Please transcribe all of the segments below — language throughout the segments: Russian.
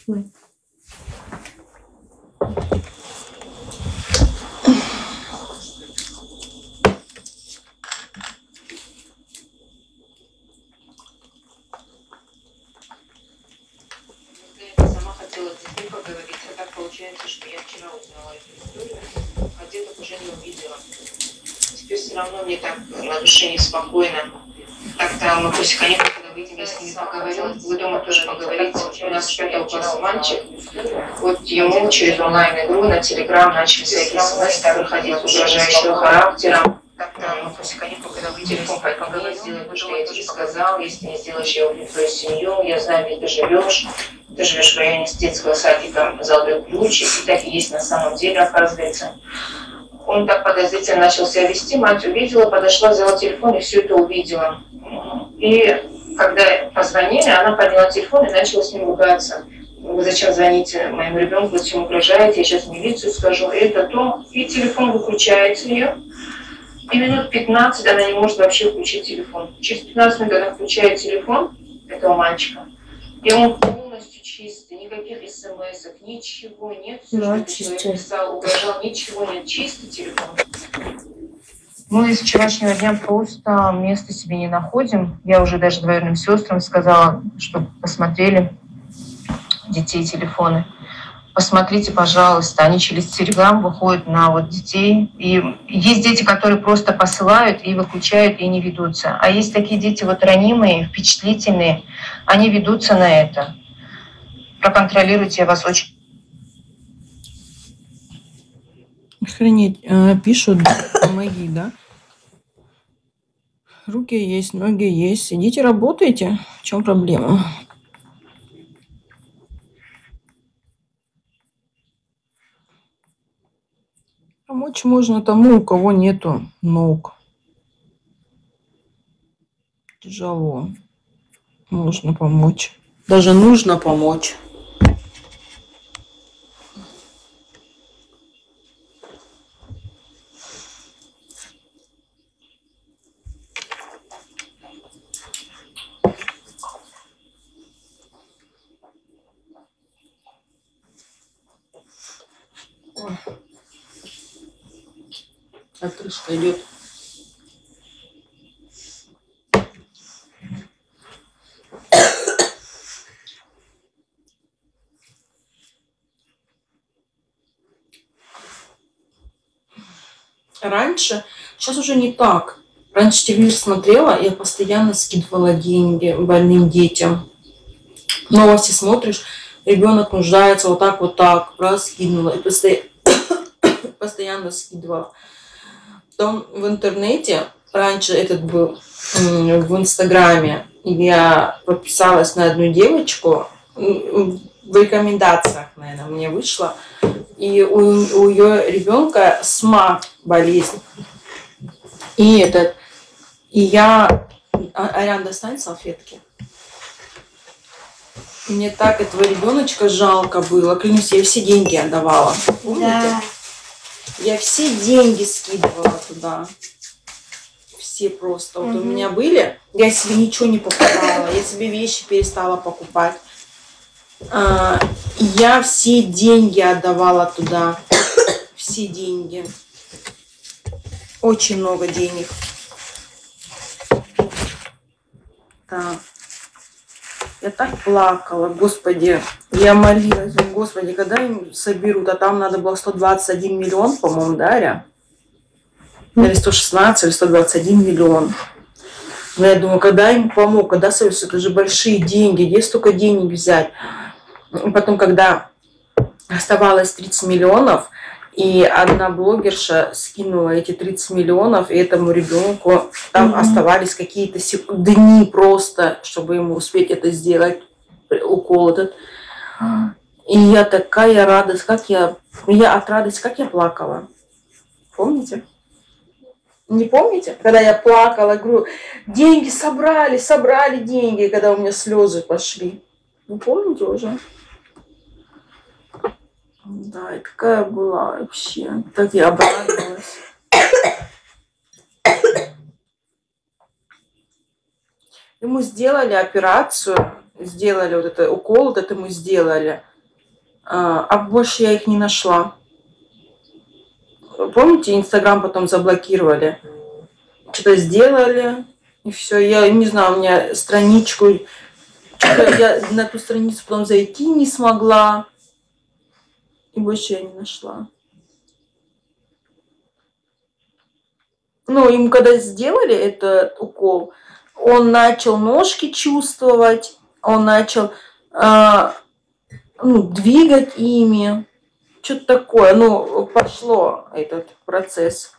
Ой. Сама хотела с детьми поговорить, а так получается, что я вчера узнала эту историю, а деток уже не увидела. Теперь все равно мне так на душе неспокойно. Так-то мы после каникул, когда выйдем, я с ними поговорю. Вы дома тоже поговорите. У нас 5-го класса мальчик. Вот ему через онлайн-игру на Телеграм начали всякие смс приходить угрожающего характера. Так-то мы после каникул, когда выйдем, телефон поговорить, сделай то, что я тебе сказал. Если не сделаешь, я убью твою семью. Я знаю, где ты живешь. Ты живешь в районе с детского садика «Золотой ключ». И так и есть на самом деле, оказывается. Он так подозрительно начал себя вести, мать увидела, подошла, взяла телефон и все это увидела. И когда позвонили, она подняла телефон и начала с ним ругаться. Вы зачем звоните моему ребенку, зачем угрожаете, я сейчас в милицию скажу, это то. И телефон выключается ее. И минут 15 она не может вообще включить телефон. Через 15 минут она включает телефон этого мальчика. И он полностью чистый, никаких смс-ок, ничего нет. Все, что этот человек писал, угрожал, ничего нет. Чистый телефон. Мы с вчерашнего дня просто места себе не находим. Я уже даже двоюродным сестрам сказала, чтобы посмотрели детей телефоны. Посмотрите, пожалуйста, они через Телеграм выходят на вот детей. И есть дети, которые просто посылают и выключают, и не ведутся. А есть такие дети вот ранимые, впечатлительные, они ведутся на это. Проконтролируйте, я вас очень... Охренеть. Пишут, помоги, да? Руки есть, ноги есть. Идите работайте. В чем проблема? Помочь можно тому, у кого нету ног. Тяжело. Можно помочь. Даже нужно помочь. Отрыжка идет. Раньше, сейчас уже не так. Раньше телевизор смотрела, я постоянно скидывала деньги больным детям. Новости смотришь, ребенок нуждается, вот так, раз скинула. И постоянно скидывала. Потом в интернете, раньше этот был в Инстаграме, я подписалась на одну девочку, в рекомендациях, наверное, мне вышло, и у ее ребенка СМА болезнь. И я... Ариан, достань салфетки. Мне так этого ребеночка жалко было. Клянусь, я все деньги отдавала. Помните? Да. Я все деньги скидывала туда. Все просто. Вот у меня были. Я себе ничего не покупала. Я себе вещи перестала покупать. Я все деньги отдавала туда. Все деньги. Очень много денег. Да. Я так плакала, Господи. Я молилась, Господи, когда им соберут? А там надо было 121 миллион, по-моему, да, Аря? Или 116, или 121 миллион. Но я думаю, когда им помог, когда соберутся, это же большие деньги, где столько денег взять? И потом, когда оставалось 30 миллионов, и одна блогерша скинула эти 30 миллионов, и этому ребенку там оставались какие-то дни просто, чтобы ему успеть это сделать, укол этот. И я такая радость, я от радости, как я плакала. Помните? Не помните? Когда я плакала, говорю, деньги собрали деньги, когда у меня слезы пошли. Вы помните уже? Да, и какая была вообще. Так я обрадовалась. Ему сделали операцию, сделали вот это, укол вот это ему сделали. А больше я их не нашла. Помните, Инстаграм потом заблокировали? Что-то сделали, и все. Я не знаю, у меня страничку... Я на ту страницу потом зайти не смогла. И больше я не нашла. Ну, ему когда сделали этот укол, он начал ножки чувствовать, он начал двигать ими. Что-то такое. Ну, пошло этот процесс.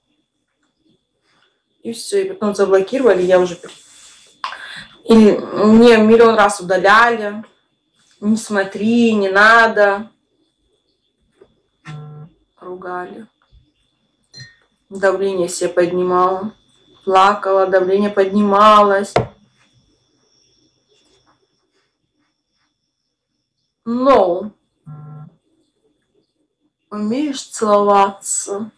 И все. И потом заблокировали. Я уже... И мне миллион раз удаляли. Не смотри, не надо. Ругали. Давление себе поднимала. Плакала, давление поднималось. Но умеешь целоваться.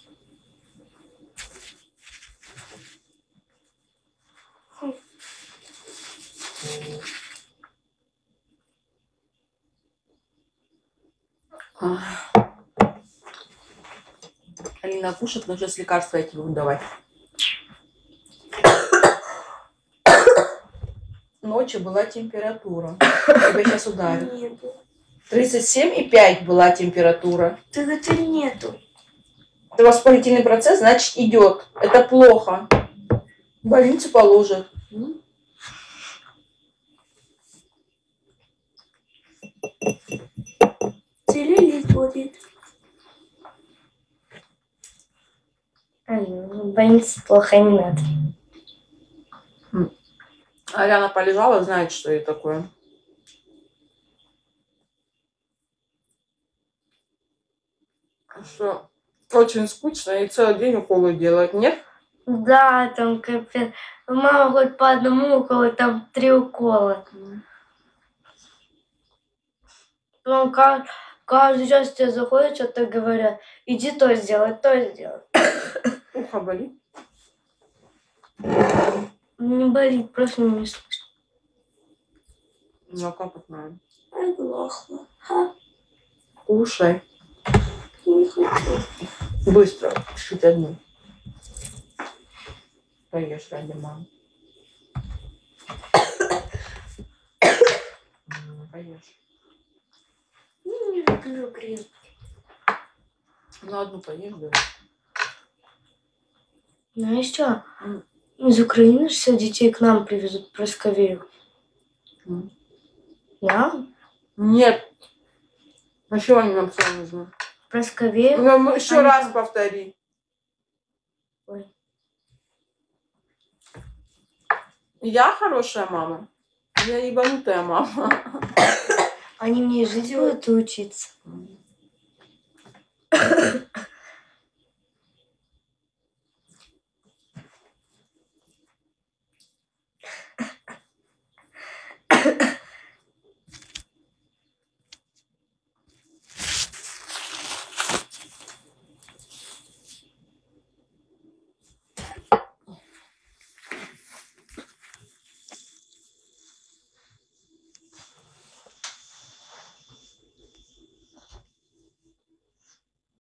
Алина кушает, но сейчас лекарства эти будут давать. Ночью была температура. Тебя сейчас ударит. Нету. 37,5 была температура. Так это нету. Это воспалительный процесс, значит, идет. Это плохо. В больницу положат. Целлюлит будет. В больнице плохо не надо. Ариана полежала, знает, что это такое. Что очень скучно и целый день уколы делать, нет? Да, там капец. Мама хоть по одному уколу, там 3 укола. Потом каждый час тебе заходят, что-то говорят. Иди то сделай, то сделай. Ухо болит. Не болит, просто не слышно. Ну, а как это надо? Оглохла. Ха, Кушай. не хочу. Быстро. Чуть одну. Поешь ради мамы. Поешь. Не люблю гриб. Ну, одну поешь, да. Знаешь что? Из Украины все детей к нам привезут в Просковею. Да? Нет. А что они нам все нужны? В Просковею. Ну, еще Они раз там- повтори. Ой. Я хорошая мама. Я ебанутая мама. Они мне жить будут и учиться.